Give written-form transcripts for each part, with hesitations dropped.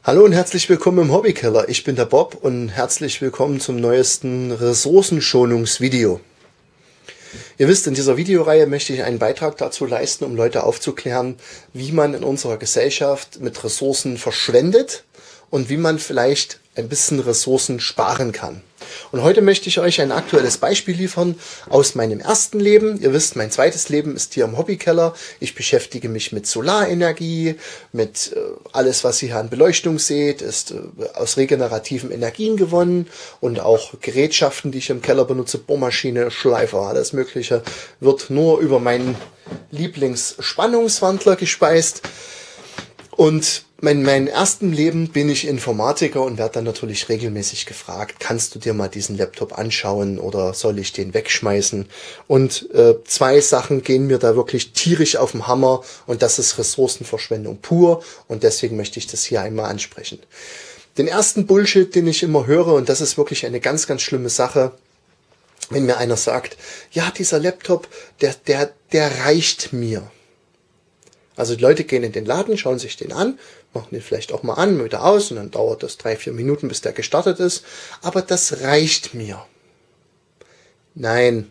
Hallo und herzlich willkommen im Hobbykeller. Ich bin der Bob und herzlich willkommen zum neuesten Ressourcenschonungsvideo. Ihr wisst, in dieser Videoreihe möchte ich einen Beitrag dazu leisten, um Leute aufzuklären, wie man in unserer Gesellschaft mit Ressourcen verschwendet und wie man vielleicht ein bisschen Ressourcen sparen kann. Und heute möchte ich euch ein aktuelles Beispiel liefern aus meinem ersten Leben. Ihr wisst, mein zweites Leben ist hier im Hobbykeller. Ich beschäftige mich mit Solarenergie, mit alles, was ihr hier an Beleuchtung seht, ist aus regenerativen Energien gewonnen und auch Gerätschaften, die ich im Keller benutze, Bohrmaschine, Schleifer, alles Mögliche, wird nur über meinen Lieblingsspannungswandler gespeist. Und in meinem ersten Leben bin ich Informatiker und werde dann natürlich regelmäßig gefragt, kannst du dir mal diesen Laptop anschauen oder soll ich den wegschmeißen? Und zwei Sachen gehen mir da wirklich tierisch auf den Hammer und das ist Ressourcenverschwendung pur und deswegen möchte ich das hier einmal ansprechen. Den ersten Bullshit, den ich immer höre, und das ist wirklich eine ganz, ganz schlimme Sache, wenn mir einer sagt, ja, dieser Laptop, der reicht mir. Also die Leute gehen in den Laden, schauen sich den an, machen den vielleicht auch mal an, wieder aus und dann dauert das 3-4 Minuten, bis der gestartet ist. Aber das reicht mir. Nein.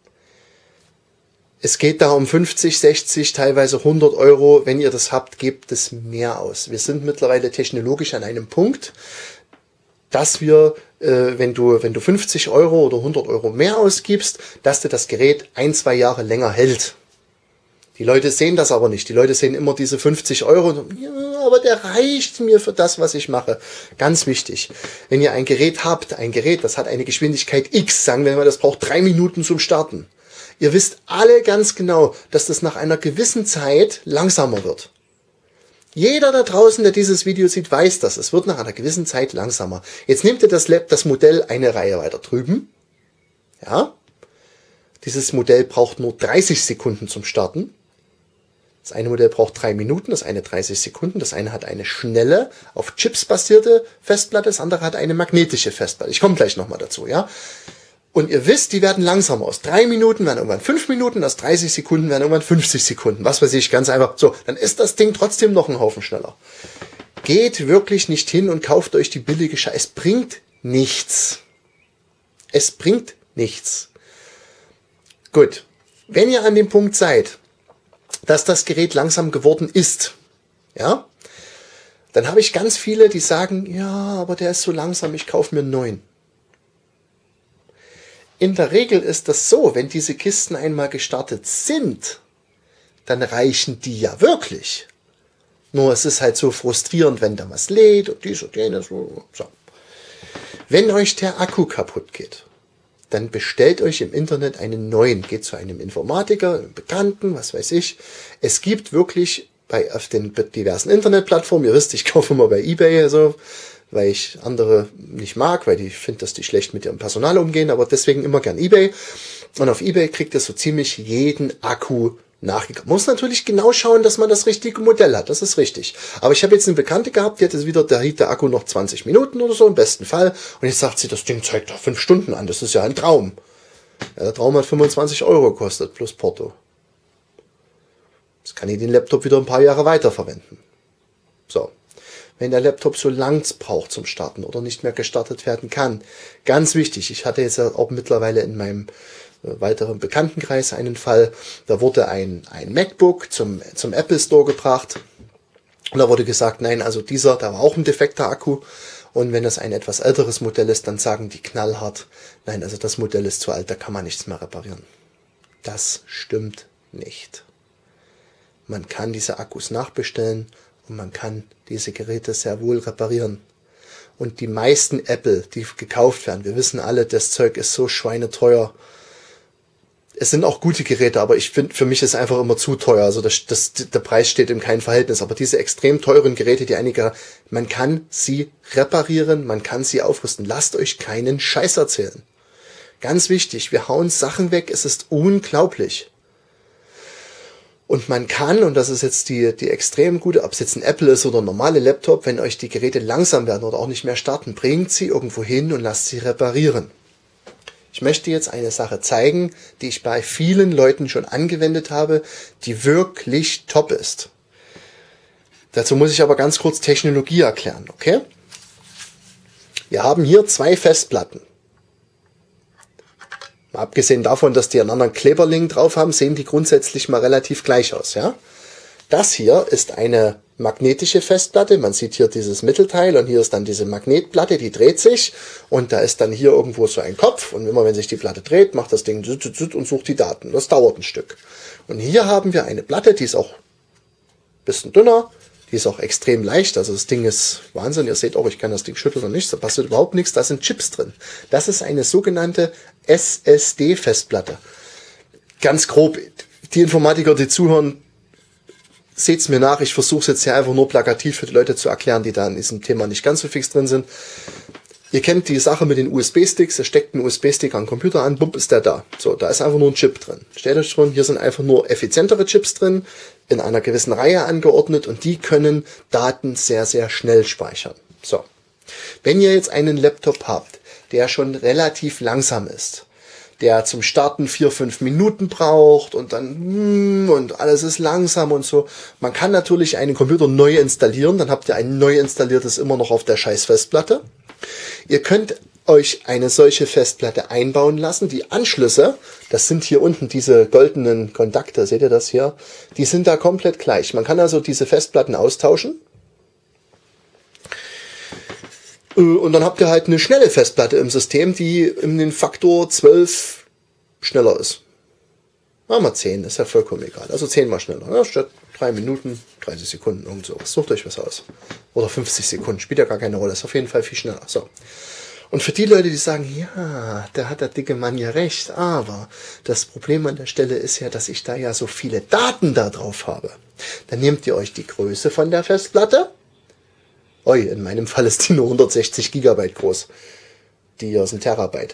Es geht da um 50, 60, teilweise 100 Euro. Wenn ihr das habt, gebt es mehr aus. Wir sind mittlerweile technologisch an einem Punkt, dass wir, wenn du 50 Euro oder 100 Euro mehr ausgibst, dass dir das Gerät 1-2 Jahre länger hält. Die Leute sehen das aber nicht. Die Leute sehen immer diese 50 Euro und sagen, ja, aber der reicht mir für das, was ich mache. Ganz wichtig. Wenn ihr ein Gerät habt, das hat eine Geschwindigkeit X, sagen wir mal, das braucht 3 Minuten zum Starten. Ihr wisst alle ganz genau, dass das nach einer gewissen Zeit langsamer wird. Jeder da draußen, der dieses Video sieht, weiß das. Es wird nach einer gewissen Zeit langsamer. Jetzt nehmt ihr das Modell eine Reihe weiter drüben. Ja. Dieses Modell braucht nur 30 Sekunden zum Starten. Das eine Modell braucht 3 Minuten, das eine 30 Sekunden. Das eine hat eine schnelle, auf Chips basierte Festplatte, das andere hat eine magnetische Festplatte. Ich komme gleich nochmal dazu, ja. Und ihr wisst, die werden langsamer. Aus 3 Minuten werden irgendwann 5 Minuten, aus 30 Sekunden werden irgendwann 50 Sekunden. Was weiß ich, ganz einfach. So, dann ist das Ding trotzdem noch einen Haufen schneller. Geht wirklich nicht hin und kauft euch die billige Scheiße. Es bringt nichts. Es bringt nichts. Gut, wenn ihr an dem Punkt seid, dass das Gerät langsam geworden ist, ja, dann habe ich ganz viele, die sagen, ja, aber der ist so langsam, ich kaufe mir einen neuen. In der Regel ist das so, wenn diese Kisten einmal gestartet sind, dann reichen die ja wirklich. Nur es ist halt so frustrierend, wenn da was lädt und dies und jenes. So. Wenn euch der Akku kaputt geht, dann bestellt euch im Internet einen neuen. Geht zu einem Informatiker, einem Bekannten, was weiß ich. Es gibt wirklich auf den diversen Internetplattformen, ihr wisst, ich kaufe immer bei eBay, so, weil ich andere nicht mag, weil ich finde, dass die schlecht mit ihrem Personal umgehen, aber deswegen immer gern eBay. Und auf eBay kriegt ihr so ziemlich jeden Akku nachgekauft. Muss natürlich genau schauen, dass man das richtige Modell hat, das ist richtig. Aber ich habe jetzt eine Bekannte gehabt, die hat jetzt wieder, da hielt der Akku noch 20 Minuten oder so, im besten Fall. Und jetzt sagt sie, das Ding zeigt da 5 Stunden an, das ist ja ein Traum. Ja, der Traum hat 25 Euro gekostet, plus Porto. Jetzt kann ich den Laptop wieder ein paar Jahre weiterverwenden. So. Wenn der Laptop so lang braucht zum Starten oder nicht mehr gestartet werden kann. Ganz wichtig, ich hatte jetzt auch mittlerweile in meinem weiteren Bekanntenkreis einen Fall, da wurde ein MacBook zum Apple Store gebracht und da wurde gesagt, nein, also da war auch ein defekter Akku und wenn das ein etwas älteres Modell ist, dann sagen die knallhart, nein, also das Modell ist zu alt, da kann man nichts mehr reparieren. Das stimmt nicht. Man kann diese Akkus nachbestellen und man kann diese Geräte sehr wohl reparieren. Und die meisten Apple, die gekauft werden, wir wissen alle, das Zeug ist so schweineteuer. Es sind auch gute Geräte, aber ich finde, für mich ist es einfach immer zu teuer. Also der Preis steht in keinem Verhältnis. Aber diese extrem teuren Geräte, man kann sie reparieren, man kann sie aufrüsten. Lasst euch keinen Scheiß erzählen. Ganz wichtig, wir hauen Sachen weg, es ist unglaublich. Und man kann, und das ist jetzt die extrem gute, ob es jetzt ein Apple ist oder ein normaler Laptop, wenn euch die Geräte langsam werden oder auch nicht mehr starten, bringt sie irgendwo hin und lasst sie reparieren. Ich möchte jetzt eine Sache zeigen, die ich bei vielen Leuten schon angewendet habe, die wirklich top ist. Dazu muss ich aber ganz kurz Technologie erklären, okay? Wir haben hier zwei Festplatten. Mal abgesehen davon, dass die einen anderen Kleberlink drauf haben, sehen die grundsätzlich mal relativ gleich aus, ja? Das hier ist eine magnetische Festplatte. Man sieht hier dieses Mittelteil und hier ist dann diese Magnetplatte, die dreht sich und da ist dann hier irgendwo so ein Kopf und immer wenn sich die Platte dreht, macht das Ding und sucht die Daten. Das dauert ein Stück. Und hier haben wir eine Platte, die ist auch ein bisschen dünner, die ist auch extrem leicht. Also das Ding ist Wahnsinn. Ihr seht auch, ich kann das Ding schütteln und nichts, da passiert überhaupt nichts. Da sind Chips drin. Das ist eine sogenannte SSD-Festplatte. Ganz grob, die Informatiker, die zuhören, seht's mir nach, ich versuche es jetzt hier einfach nur plakativ für die Leute zu erklären, die da in diesem Thema nicht ganz so fix drin sind. Ihr kennt die Sache mit den USB-Sticks, ihr steckt einen USB-Stick an den Computer an, bumm, ist der da. So, da ist einfach nur ein Chip drin. Stellt euch schon, hier sind einfach nur effizientere Chips drin, in einer gewissen Reihe angeordnet und die können Daten sehr, sehr schnell speichern. So, wenn ihr jetzt einen Laptop habt, der schon relativ langsam ist, der zum Starten 4-5 Minuten braucht und dann und alles ist langsam und so. Man kann natürlich einen Computer neu installieren, dann habt ihr ein neu installiertes immer noch auf der scheiß Festplatte. Ihr könnt euch eine solche Festplatte einbauen lassen. Die Anschlüsse, das sind hier unten diese goldenen Kontakte, seht ihr das hier? Die sind da komplett gleich. Man kann also diese Festplatten austauschen. Und dann habt ihr halt eine schnelle Festplatte im System, die in den Faktor 12 schneller ist. Machen wir 10, ist ja vollkommen egal. Also 10 mal schneller. Ja, statt 3 Minuten, 30 Sekunden, irgend sowas. Sucht euch was aus. Oder 50 Sekunden, spielt ja gar keine Rolle. Ist auf jeden Fall viel schneller. So. Und für die Leute, die sagen, ja, da hat der dicke Mann ja recht, aber das Problem an der Stelle ist ja, dass ich da ja so viele Daten da drauf habe. Dann nehmt ihr euch die Größe von der Festplatte. In meinem Fall ist die nur 160 Gigabyte groß. Die hier ist ein Terabyte.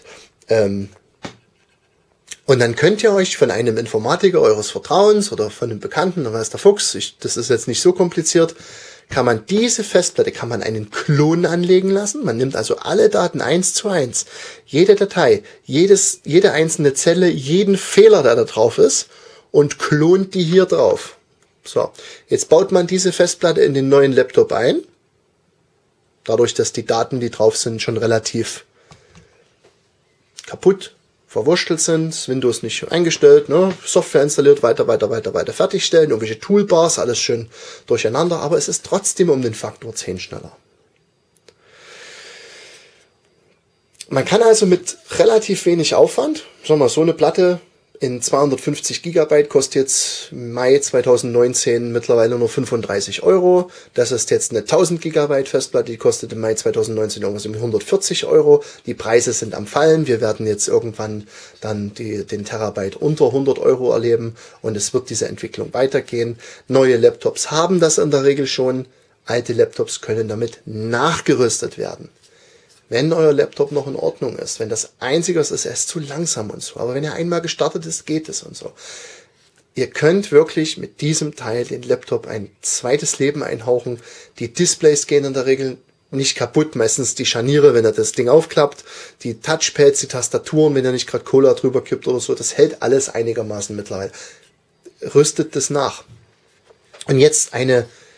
Und dann könnt ihr euch von einem Informatiker eures Vertrauens oder von einem Bekannten, da weiß der Fuchs, das ist jetzt nicht so kompliziert, kann man diese Festplatte, kann man einen Klon anlegen lassen. Man nimmt also alle Daten 1:1, jede Datei, jede einzelne Zelle, jeden Fehler, der da drauf ist und klont die hier drauf. So, jetzt baut man diese Festplatte in den neuen Laptop ein. Dadurch, dass die Daten, die drauf sind, schon relativ kaputt, verwurstelt sind, Windows nicht eingestellt, ne? Software installiert, weiter, fertigstellen, irgendwelche Toolbars, alles schön durcheinander, aber es ist trotzdem um den Faktor 10 schneller. Man kann also mit relativ wenig Aufwand, sagen wir mal, so eine Platte in 250 Gigabyte kostet jetzt Mai 2019 mittlerweile nur 35 Euro. Das ist jetzt eine 1000 Gigabyte Festplatte, die kostet im Mai 2019 irgendwas um 140 Euro. Die Preise sind am Fallen. Wir werden jetzt irgendwann dann den Terabyte unter 100 Euro erleben und es wird diese Entwicklung weitergehen. Neue Laptops haben das in der Regel schon. Alte Laptops können damit nachgerüstet werden. Wenn euer Laptop noch in Ordnung ist, wenn das Einzige ist, er ist zu langsam und so, aber wenn er einmal gestartet ist, geht es und so. Ihr könnt wirklich mit diesem Teil den Laptop ein zweites Leben einhauchen. Die Displays gehen in der Regel nicht kaputt, meistens die Scharniere, wenn ihr das Ding aufklappt, die Touchpads, die Tastaturen, wenn ihr nicht gerade Cola drüber kippt oder so, das hält alles einigermaßen mittlerweile. Rüstet das nach. Und jetzt ein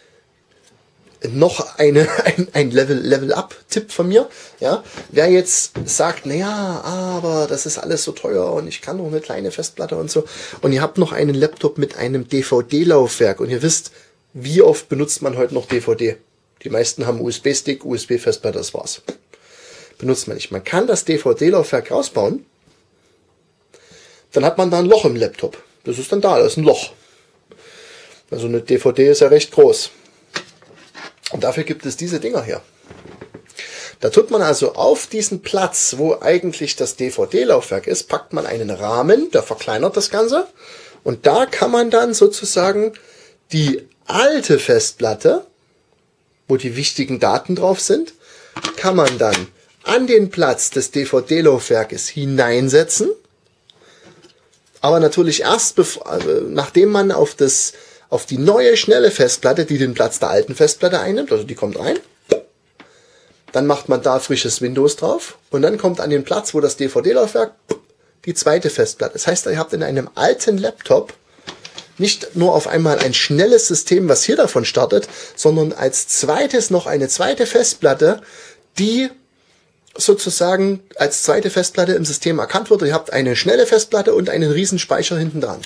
Level-Up-Tipp von mir, ja, wer jetzt sagt, naja, aber das ist alles so teuer und ich kann noch eine kleine Festplatte und so und ihr habt noch einen Laptop mit einem DVD-Laufwerk und ihr wisst, wie oft benutzt man heute noch DVD? Die meisten haben USB-Stick, USB-Festplatte, das war's. Benutzt man nicht. Man kann das DVD-Laufwerk rausbauen, dann hat man da ein Loch im Laptop. Das ist dann da, das ist ein Loch. Also eine DVD ist ja recht groß. Und dafür gibt es diese Dinger hier. Da tut man also auf diesen Platz, wo eigentlich das DVD-Laufwerk ist, packt man einen Rahmen, der verkleinert das Ganze. Und da kann man dann sozusagen die alte Festplatte, wo die wichtigen Daten drauf sind, kann man dann an den Platz des DVD-Laufwerkes hineinsetzen. Aber natürlich erst, nachdem man auf die neue, schnelle Festplatte, die den Platz der alten Festplatte einnimmt, also die kommt rein, dann macht man da frisches Windows drauf und dann kommt an den Platz, wo das DVD-Laufwerk, die zweite Festplatte. Das heißt, ihr habt in einem alten Laptop nicht nur auf einmal ein schnelles System, was hier davon startet, sondern als zweites noch eine zweite Festplatte, die sozusagen als zweite Festplatte im System erkannt wird. Ihr habt eine schnelle Festplatte und einen riesen Speicher hinten dran.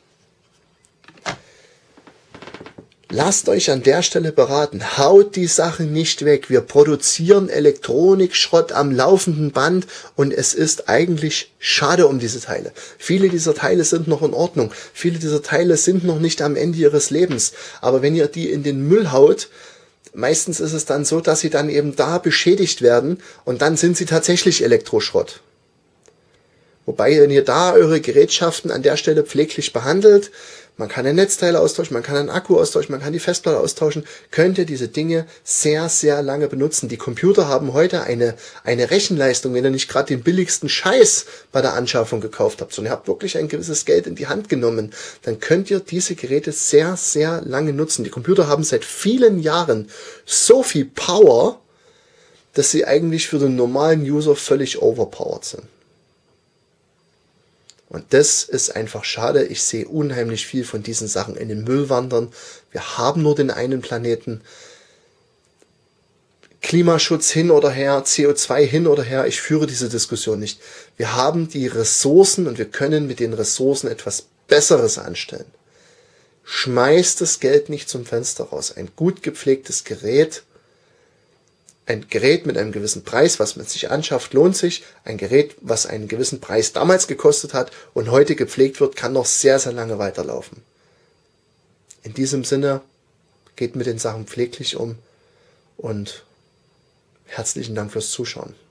Lasst euch an der Stelle beraten. Haut die Sache nicht weg. Wir produzieren Elektronikschrott am laufenden Band und es ist eigentlich schade um diese Teile. Viele dieser Teile sind noch in Ordnung. Viele dieser Teile sind noch nicht am Ende ihres Lebens. Aber wenn ihr die in den Müll haut, meistens ist es dann so, dass sie dann eben da beschädigt werden und dann sind sie tatsächlich Elektroschrott. Wobei, wenn ihr da eure Gerätschaften an der Stelle pfleglich behandelt, man kann ein Netzteil austauschen, man kann einen Akku austauschen, man kann die Festplatte austauschen, könnt ihr diese Dinge sehr, sehr lange benutzen. Die Computer haben heute eine Rechenleistung, wenn ihr nicht gerade den billigsten Scheiß bei der Anschaffung gekauft habt, sondern ihr habt wirklich ein gewisses Geld in die Hand genommen, dann könnt ihr diese Geräte sehr, sehr lange nutzen. Die Computer haben seit vielen Jahren so viel Power, dass sie eigentlich für den normalen User völlig overpowered sind. Und das ist einfach schade. Ich sehe unheimlich viel von diesen Sachen in den Müll wandern. Wir haben nur den einen Planeten. Klimaschutz hin oder her, CO2 hin oder her, ich führe diese Diskussion nicht. Wir haben die Ressourcen und wir können mit den Ressourcen etwas Besseres anstellen. Schmeißt das Geld nicht zum Fenster raus. Ein gut gepflegtes Gerät, ein Gerät mit einem gewissen Preis, was man sich anschafft, lohnt sich. Ein Gerät, was einen gewissen Preis damals gekostet hat und heute gepflegt wird, kann noch sehr, sehr lange weiterlaufen. In diesem Sinne, geht mit den Sachen pfleglich um und herzlichen Dank fürs Zuschauen.